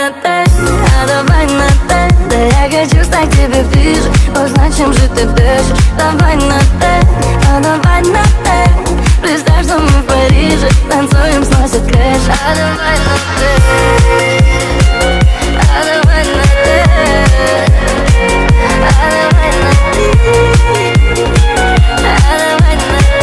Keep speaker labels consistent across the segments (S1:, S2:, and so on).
S1: на «ты», а давай на «ты». Да я хочу стать тебе ближе, узнать, чем же ты дышишь. Давай на «ты», а давай на «ты». Представь, что мы в Париже, танцуем, сносит крышу. А давай на «ты», а давай на «ты», а давай на «ты», а давай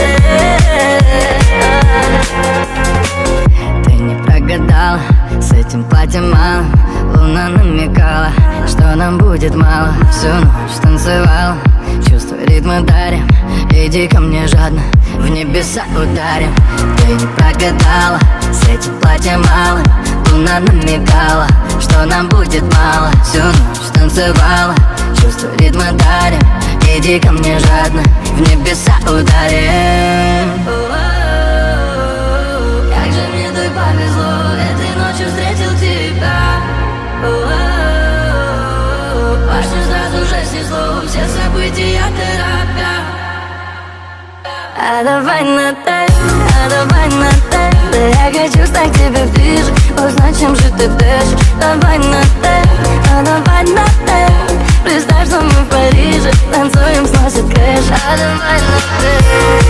S1: на «ты». Ты не прогадала, с этим платьем мало. Луна намекала, что нам будет мало. Всю ночь танцевала, чувства ритмы дарим. Иди ко мне жадно, в небеса ударим. Ты не прогадала, с этим платьем мало. Луна намекала, что нам будет мало. Всю ночь танцевала, чувства ритмы дарим. Иди ко мне жадно, в небеса ударим. Как же мне так повезло, этой ночью встретил тебя. Башню сразу же снесло, все события торопя. А давай на «ты», а давай на «ты». Да я хочу стать тебе ближе, узнать, чем же ты дышишь. Давай на «ты», а давай на «ты». Представь, что мы в Париже, танцуем, сносит крышу. А давай на «ты».